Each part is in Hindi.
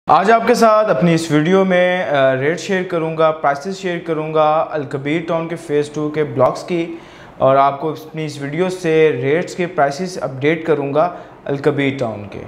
आज आपके साथ अपनी इस वीडियो में रेट शेयर करूंगा, प्राइसेस शेयर करूंगा अलकबीर टाउन के फ़ेज़ 2 के ब्लॉक्स की, और आपको अपनी इस वीडियो से रेट्स के प्राइसेस अपडेट करूंगा अलकबीर टाउन के।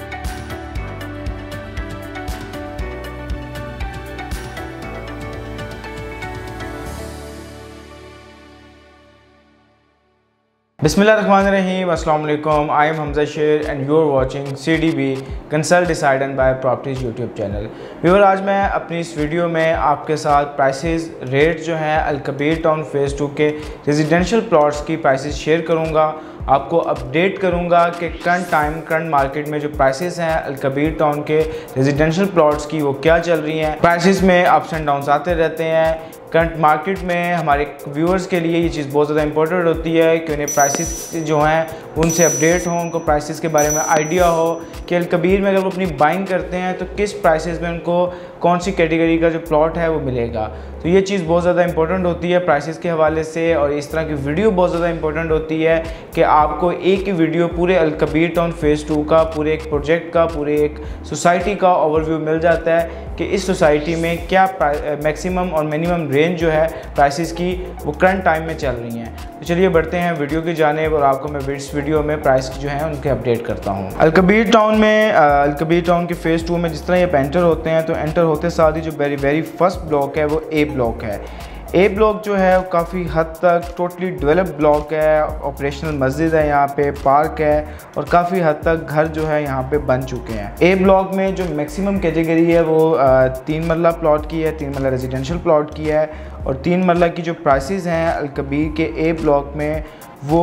बिस्मिल्लाहिर्रहमानिर्रहीम, अस्सलाम वालेकुम। आई am Hamza Sher and you are watching CDB consult decide and buy properties YouTube channel. Viewer, आज मैं अपनी इस वीडियो में आपके साथ प्राइसेस रेट जो हैं अलकबीर टाउन फ़ेज़ 2 के रेजिडेंशियल प्लॉट्स की प्राइसेस शेयर करूंगा। आपको अपडेट करूंगा कि करंट मार्केट में जो प्राइसेस हैं अलकबीर टाउन के रेजिडेंशियल प्लॉट्स की वो क्या चल रही हैं। प्राइसेस में अप्स एंड डाउन्स आते रहते हैं। करंट मार्केट में हमारे व्यूअर्स के लिए ये चीज़ बहुत ज़्यादा इंपॉर्टेंट होती है कि उन्हें प्राइसेस जो हैं उनसे अपडेट हों, उनको प्राइसेस के बारे में आइडिया हो कि अलकबीर में अगर वो अपनी बाइंग करते हैं तो किस प्राइसेस में उनको कौन सी कैटेगरी का जो प्लॉट है वो मिलेगा। तो ये चीज़ बहुत ज़्यादा इंपॉर्टेंट होती है प्राइसेस के हवाले से, और इस तरह की वीडियो बहुत ज़्यादा इंपॉर्टेंट होती है कि आपको एक ही वीडियो पूरे अलकबीर टाउन फ़ेज़ 2 का, पूरे एक प्रोजेक्ट का, पूरे एक सोसाइटी का ओवरव्यू मिल जाता है कि इस सोसाइटी में क्या मैक्सिमम और मिनिमम रेंज जो है प्राइसेस की वो करंट टाइम में चल रही हैं। तो चलिए बढ़ते हैं वीडियो की जानेब, और आपको मैं इस वीडियो में प्राइस जो हैं उनके अपडेट करता हूँ। अलकबीर टाउन में अलकबीर टाउन के फ़ेज़ 2 में जिस तरह ये एंटर होते हैं, तो एंटर होते साथ ही जो वेरी फर्स्ट ब्लॉक है वो ए ब्लॉक है। ए ब्लॉक जो है काफ़ी हद तक टोटली डेवलप ब्लॉक है। ऑपरेशनल मस्जिद है, यहाँ पे पार्क है, और काफ़ी हद तक घर जो है यहाँ पे बन चुके हैं। ए ब्लॉक में जो मैक्सिमम कैटेगरी है वो 3 मरला प्लॉट की है, 3 मरला रेजिडेंशियल प्लॉट की है, और 3 मरला की जो प्राइसेस हैं अलकबीर के ए ब्लॉक में वो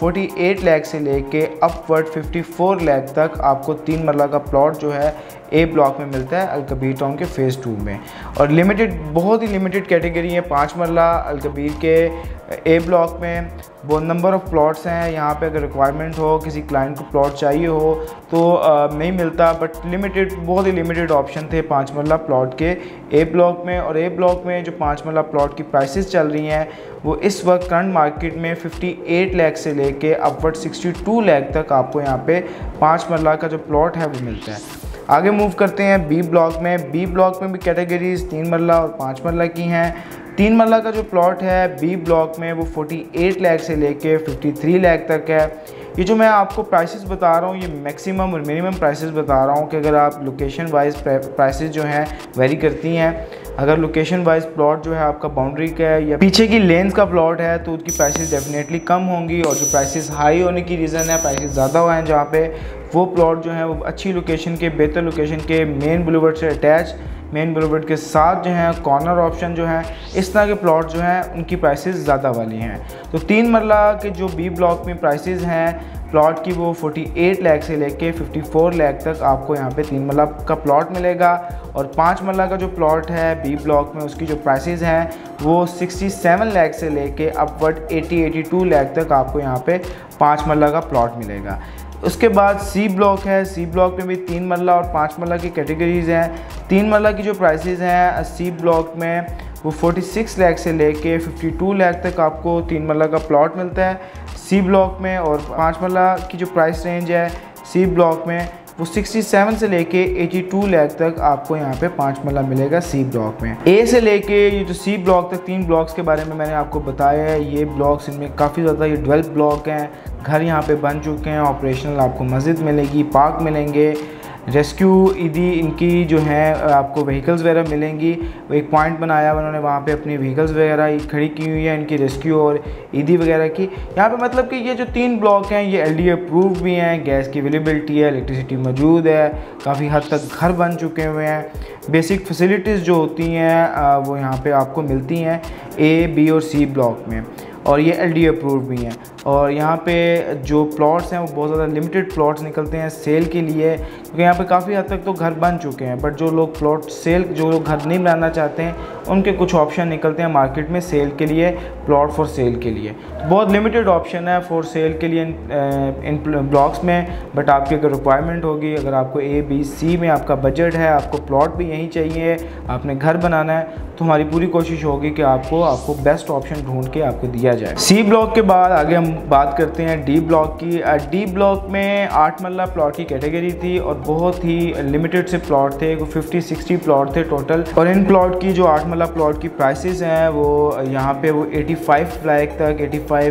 48 लाख से लेके अपवर्ड 54 लाख तक आपको 3 मरला का प्लॉट जो है ए ब्लॉक में मिलता है अलकबीर टाउन के फ़ेज़ 2 में। और लिमिटेड, बहुत ही लिमिटेड कैटेगरी है 5 मरला अलकबीर के ए ब्लॉक में। बहुत नंबर ऑफ़ प्लॉट्स हैं यहाँ पे। अगर रिक्वायरमेंट हो, किसी क्लाइंट को प्लॉट चाहिए हो तो नहीं मिलता, बट लिमिटेड, बहुत ही लिमिटेड ऑप्शन थे 5 मरला प्लॉट के ए ब्लॉक में। और ए ब्लॉक में जो 5 मरला प्लॉट की प्राइसेस चल रही हैं वो इस वक्त करंट मार्केट में 58 लाख से लेके अपवर्ड 62 लाख तक आपको यहाँ पे 5 मरला का जो प्लॉट है वो मिलता है। आगे मूव करते हैं बी ब्लॉक में। बी ब्लॉक में भी कैटेगरीज 3 मरला और 5 मरला की हैं। 3 मरला का जो प्लॉट है बी ब्लॉक में वो 48 लाख से लेके 53 लाख तक है। ये जो मैं आपको प्राइसेस बता रहा हूँ ये मैक्सिमम और मिनिमम प्राइसेस बता रहा हूँ कि अगर आप लोकेशन वाइज प्राइसेस जो हैं वेरी करती हैं। अगर लोकेशन वाइज प्लॉट जो है आपका बाउंड्री का है या पीछे की लेन्स का प्लॉट है तो उसकी प्राइसेस डेफिनेटली कम होंगी, और जो प्राइसेस हाई होने की रीज़न है, प्राइसेस ज़्यादा हुए हैं जहाँ पे वो प्लॉट जो है वो अच्छी लोकेशन के, बेहतर लोकेशन के, मेन बुलेवर्ड से अटैच, मेन बुलेवर्ड के साथ जो है कॉर्नर ऑप्शन जो है, इस तरह के प्लॉट जो हैं उनकी प्राइसेस ज़्यादा वाली हैं। तो 3 मरला के जो बी ब्लॉक में प्राइसेस हैं प्लॉट की वो 48 लाख से लेके 54 लाख तक आपको यहाँ पे 3 मरला का प्लॉट मिलेगा। और 5 मरला का जो प्लॉट है बी ब्लॉक में उसकी जो प्राइसेस हैं वो 67 लाख से लेके अपवर्ड 82 लाख तक आपको यहाँ पे 5 मरला का प्लॉट मिलेगा। उसके बाद सी ब्लॉक है। सी ब्लॉक में भी 3 मरला और 5 मरला की कैटेगरीज़ हैं। 3 मरला की जो प्राइसेस हैं सी ब्लॉक में वो 46 लाख से लेके 52 लाख तक आपको 3 मरला का प्लॉट मिलता है सी ब्लॉक में। और 5 मरला की जो प्राइस रेंज है सी ब्लॉक में वो 67 से लेके 82 लाख तक आपको यहाँ पे 5 मरला मिलेगा सी ब्लॉक में। ए से लेके ये जो सी ब्लॉक तक 3 ब्लॉक्स के बारे में मैंने आपको बताया है। ये ब्लॉक्स इनमें काफ़ी ज़्यादा ये डेवलप ब्लॉक हैं, घर यहाँ पे बन चुके हैं, ऑपरेशनल आपको मस्जिद मिलेगी, पार्क मिलेंगे, रेस्क्यू ईदी इनकी जो है आपको व्हीकल्स वगैरह मिलेंगी। एक पॉइंट बनाया हुआ उन्होंने वहाँ पे अपनी व्हीकल्स वगैरह खड़ी की हुई है इनकी रेस्क्यू और ईदी वगैरह की। यहाँ पे मतलब कि ये जो 3 ब्लॉक हैं ये LD अप्रूव भी हैं, गैस की अवेलेबिलिटी है, इलेक्ट्रिसिटी मौजूद है, काफ़ी हद तक घर बन चुके हुए हैं। बेसिक फैसिलिटीज़ जो होती हैं वो यहाँ पे आपको मिलती हैं A, B और C ब्लॉक में, और ये LD अप्रूव भी हैं। और यहाँ पे जो प्लॉट्स हैं वो बहुत ज़्यादा लिमिटेड प्लॉट्स निकलते हैं सेल के लिए, क्योंकि यहाँ पे काफ़ी हद तक तो घर बन चुके हैं, बट जो लोग प्लॉट सेल, जो लोग घर नहीं बनाना चाहते हैं उनके कुछ ऑप्शन निकलते हैं मार्केट में सेल के लिए, प्लॉट फॉर सेल के लिए। तो बहुत लिमिटेड ऑप्शन है फॉर सेल के लिए इन ब्लॉक्स में, बट आपकी अगर रिक्वायरमेंट होगी, अगर आपको A, B, C में आपका बजट है, आपको प्लॉट भी यहीं चाहिए, आपने घर बनाना है, तो हमारी पूरी कोशिश होगी कि आपको बेस्ट ऑप्शन ढूंढ के आपको दिया जाए। सी ब्लॉक के बाद आगे हम बात करते हैं डी ब्लॉक की। डी ब्लॉक में 8 मरला प्लॉट की कैटेगरी थी और बहुत ही लिमिटेड से प्लॉट थे, 50-60 प्लॉट थे टोटल। और इन प्लॉट की जो 8 मरला प्लॉट की प्राइसेस हैं वो यहाँ पे वो 85 लाख तक,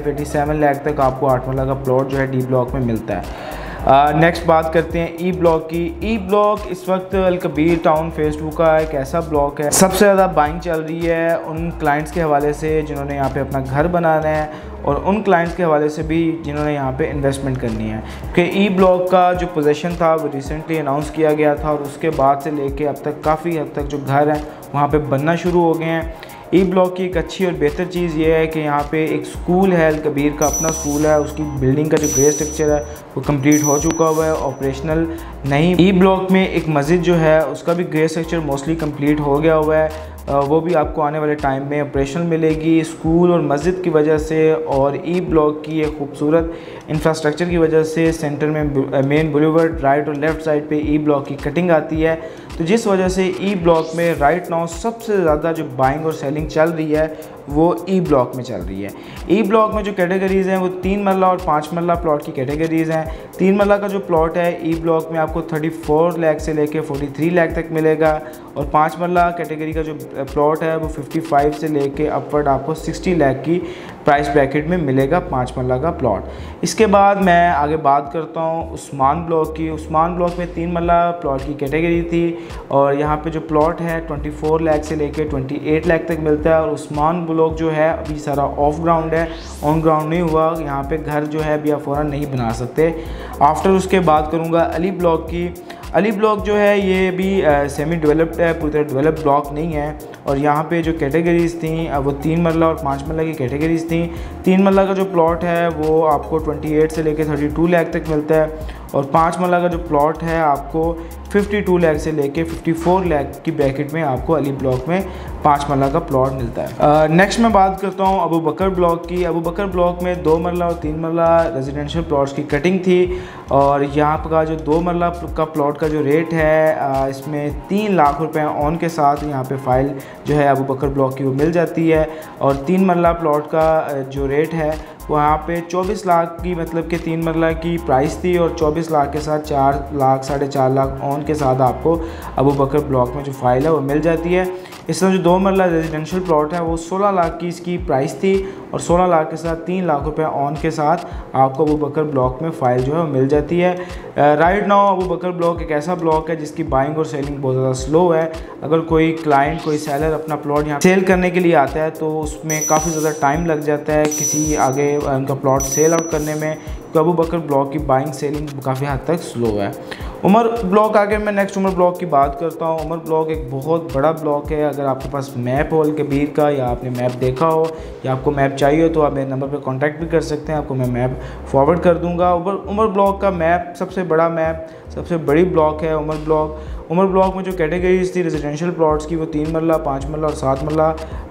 87 लाख तक आपको 8 मरला का प्लॉट जो है डी ब्लॉक में मिलता है। नेक्स्ट बात करते हैं ई ब्लॉक की। ई ब्लॉक इस वक्त अलकबीर टाउन फेज 2 का एक ऐसा ब्लॉक है, सबसे ज़्यादा बाइंग चल रही है उन क्लाइंट्स के हवाले से जिन्होंने यहाँ पे अपना घर बनाना है और उन क्लाइंट्स के हवाले से भी जिन्होंने यहाँ पे इन्वेस्टमेंट करनी है। कि ई ब्लॉक का जो पोजीशन था वो रिसेंटली अनाउंस किया गया था और उसके बाद से लेके अब तक काफ़ी हद तक जो घर हैं वहाँ पे बनना शुरू हो गए हैं। ई ब्लॉक की एक अच्छी और बेहतर चीज़ ये है कि यहाँ पे एक स्कूल है, अलकबीर का अपना स्कूल है, उसकी बिल्डिंग का जो ग्रे स्ट्रक्चर है वो कंप्लीट हो चुका हुआ है, ऑपरेशनल नहीं। ई ब्लॉक में एक मस्जिद जो है उसका भी ग्रे स्ट्रक्चर मोस्टली कंप्लीट हो गया हुआ है, वो भी आपको आने वाले टाइम में ऑपरेशनल मिलेगी। स्कूल और मस्जिद की वजह से और ई ब्लॉक की एक खूबसूरत इंफ्रास्ट्रक्चर की वजह से सेंटर में मेन बुलेवर्ड राइट और लेफ़्ट साइड पे ई ब्लॉक की कटिंग आती है, तो जिस वजह से ई ब्लॉक में राइट नाउ सबसे ज़्यादा जो बाइंग और सेलिंग चल रही है वो ई ब्लॉक में चल रही है। ई ब्लॉक में जो कैटेगरीज़ हैं वो 3 मरला और 5 मरला प्लॉट की कैटेगरीज़ हैं। 3 मरला का जो प्लॉट है ई ब्लॉक में आपको 34 लाख से लेके 43 लाख तक मिलेगा और 5 मरला कैटेगरी का जो प्लॉट है वो 55 से लेके अपवर्ड आपको 60 लाख की प्राइस ब्रैकेट में मिलेगा 5 मरला का प्लॉट। इसके बाद मैं आगे बात करता हूँ उस्मान ब्लॉक की। उस्मान ब्लॉक में 3 मरला प्लॉट की कैटेगरी थी और यहाँ पे जो प्लॉट है 24 लाख से लेके 28 लाख तक मिलता है। और उस्मान ब्लॉक जो है अभी सारा ऑफ ग्राउंड है, ऑन ग्राउंड नहीं हुआ, यहाँ पे घर जो है अभी आप फ़ौरन नहीं बना सकते। आफ्टर उसके बात करूँगा अली ब्लॉक की। अली ब्लॉक जो है ये भी सेमी डेवलप्ड है, पूरी तरह डेवलप ब्लॉक नहीं है और यहाँ पे जो कैटेगरीज़ थी वो 3 मरला और 5 मरला की कैटेगरीज़ थी। 3 मरला का जो प्लॉट है वो आपको 28 से लेके 32 लाख तक मिलता है और 5 मरला का जो प्लॉट है आपको 52 लाख से लेके 54 लाख की ब्रैकेट में आपको अली ब्लॉक में 5 मरला का प्लॉट मिलता है। नेक्स्ट मैं बात करता हूँ अबू बकर ब्लॉक की। अबू बकर ब्लॉक में 2 मरला और 3 मरला रेजिडेंशियल प्लॉट्स की कटिंग थी और यहाँ का जो 2 मरला का प्लॉट का जो रेट है इसमें 3 लाख रुपए ऑन के साथ यहाँ पे फाइल जो है अबू बकर ब्लॉक की वो मिल जाती है और 3 मरला प्लॉट का जो रेट है वहाँ पे 24 लाख की, मतलब कि 3 मरला की प्राइस थी और 24 लाख के साथ 4 लाख 4.5 लाख ऑन के साथ आपको अबू बकर ब्लॉक में जो फाइल है वो मिल जाती है। इस तरह जो 2 मरला रेजिडेंशियल प्लॉट है वो 16 लाख की इसकी प्राइस थी और 16 लाख के साथ 3 लाख रुपए ऑन के साथ आपको अबू बकर ब्लॉक में फ़ाइल जो है वो मिल जाती है। Right now Abu Bakar block एक ऐसा ब्लॉक है जिसकी बाइंग और सेलिंग बहुत ज़्यादा स्लो है। अगर कोई क्लाइंट, कोई सेलर अपना प्लॉट यहाँ सेल करने के लिए आता है तो उसमें काफ़ी ज़्यादा टाइम लग जाता है किसी आगे उनका प्लॉट सेल आउट करने में, तो अबू बकर ब्लॉक की बाइंग सेलिंग काफ़ी हद तक स्लो है। उमर ब्लॉक आगे मैं नेक्स्ट उमर ब्लॉक की बात करता हूँ। उमर ब्लॉक एक बहुत बड़ा ब्लॉक है। अगर आपके पास मैप हो अलकबीर का या आपने मैप देखा हो या आपको मैप चाहिए हो तो आप मेरे नंबर पर कांटेक्ट भी कर सकते हैं, आपको मैं मैप फॉरवर्ड कर दूंगा। उमर ब्लॉक का मैप सबसे बड़ा मैप, सबसे बड़ी ब्लॉक है उमर ब्लॉक। उमर ब्लॉक में जो कैटेगरीज थी रेजिडेंशियल प्लॉट्स की वो 3 मरला, 5 मरला और 7 मरला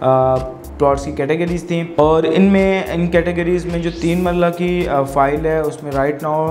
प्लॉट्स की कैटेगरीज थी और इन कैटेगरीज़ में जो 3 मरला की फ़ाइल है उसमें राइट नाउ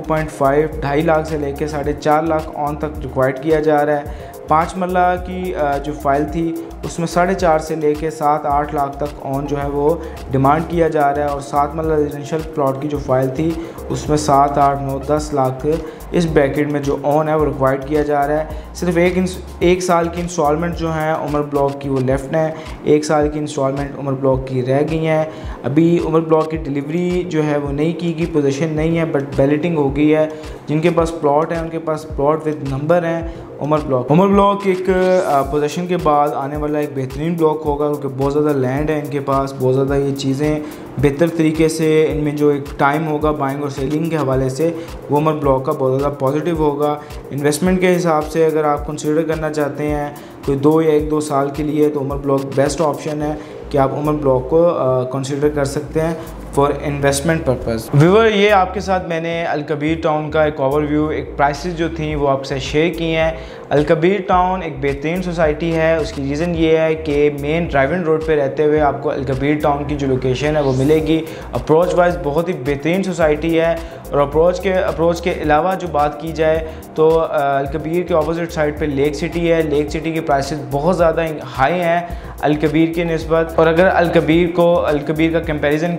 2.5 लाख से लेके 4.5 लाख ऑन तक रिक्वायर्ड किया जा रहा है। 5 मरला की जो फ़ाइल थी उसमें 4.5 से लेके 7-8 लाख तक ऑन जो है वो डिमांड किया जा रहा है और 7 मरला रेजिडेंशियल प्लॉट की जो फ़ाइल थी उसमें 7, 8, 9, 10 लाख इस ब्रैकेट में जो ऑन है वो रिक्वायर्ड किया जा रहा है। सिर्फ एक साल की इंस्टॉलमेंट जो है उमर ब्लॉक की वो लेफ्ट है, 1 साल की इंस्टॉलमेंट उमर ब्लॉक की रह गई हैं। अभी उमर ब्लॉक की डिलीवरी जो है वो नहीं की गई, पोजीशन नहीं है बट बैलेटिंग हो गई है। जिनके पास प्लॉट है उनके पास प्लॉट विद नंबर हैं। उमर ब्लॉक एक पोजीशन के बाद आने वाला एक बेहतरीन ब्लॉक होगा क्योंकि बहुत ज़्यादा लैंड है इनके पास, बहुत ज़्यादा ये चीज़ें बेहतर तरीके से इनमें जो एक टाइम होगा बाइंग और सेलिंग के हवाले से वो उमर ब्लॉक का बहुत ज़्यादा पॉजिटिव होगा। इन्वेस्टमेंट के हिसाब से अगर आप कंसीडर करना चाहते हैं कोई 2 या 1-2 साल के लिए तो उमर ब्लॉक बेस्ट ऑप्शन है कि आप उमर ब्लॉक को कंसीडर कर सकते हैं फॉर इन्वेस्टमेंट पर्पज़। व्यूअर, ये आपके साथ मैंने अलकबीर टाउन का एक ओवरव्यू, एक प्राइसेस जो थी वो आपसे शेयर की हैं। अलकबीर टाउन एक बेहतरीन सोसाइटी है। उसकी रीज़न ये है कि मेन ड्राइविंग रोड पे रहते हुए आपको अलकबीर टाउन की जो लोकेशन है वो मिलेगी। अप्रोच वाइज बहुत ही बेहतरीन सोसाइटी है और अप्रोच के अलावा जो बात की जाए तो अलकबीर के अपोजिट साइड पे लेक सिटी है। लेक सिटी के प्राइसेस बहुत ज़्यादा हाई हैं अलकबीर के निस्बत। और अगर अलकबीर का कंपैरिजन किया जाए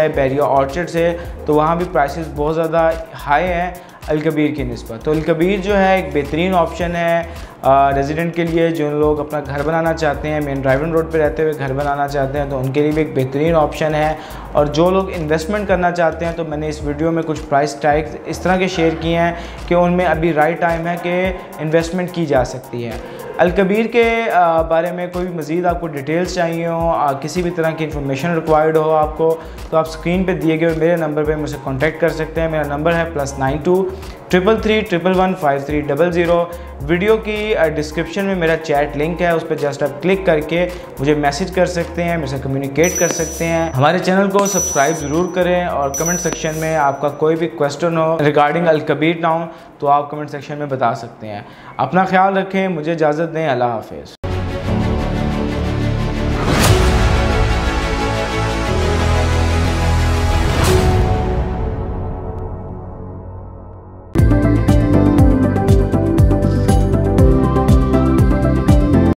जाए बैरिया ऑर्चर्ड से तो वहाँ भी प्राइसेस बहुत ज़्यादा हाई हैं अलकबीर की निस्बत। तो अलकबीर जो है एक बेहतरीन ऑप्शन है रेजिडेंट के लिए, जो लोग अपना घर बनाना चाहते हैं, मेन ड्राइविंग रोड पे रहते हुए घर बनाना चाहते हैं तो उनके लिए भी एक बेहतरीन ऑप्शन है। और जो लोग इन्वेस्टमेंट करना चाहते हैं तो मैंने इस वीडियो में कुछ प्राइस टैग्स इस तरह के शेयर किए हैं कि उनमें अभी राइट टाइम है कि इन्वेस्टमेंट की जा सकती है। अलकबीर के बारे में कोई भी मज़ीद आपको डिटेल्स चाहिए हो, किसी भी तरह की इन्फॉर्मेशन रिक्वायर्ड हो आपको, तो आप स्क्रीन पे दिए गए मेरे नंबर पे मुझसे कांटेक्ट कर सकते हैं। मेरा नंबर है +92 333 111 5300। वीडियो की डिस्क्रिप्शन में मेरा चैट लिंक है, उस पर जस्ट आप क्लिक करके मुझे मैसेज कर सकते हैं, मेरे से कम्युनिकेट कर सकते हैं। हमारे चैनल को सब्सक्राइब ज़रूर करें और कमेंट सेक्शन में आपका कोई भी क्वेश्चन हो रिगार्डिंग अलकबीर टाउन तो आप कमेंट सेक्शन में बता सकते हैं। अपना ख्याल रखें, मुझे इजाज़त दें, अल्लाह हाफ़िज़।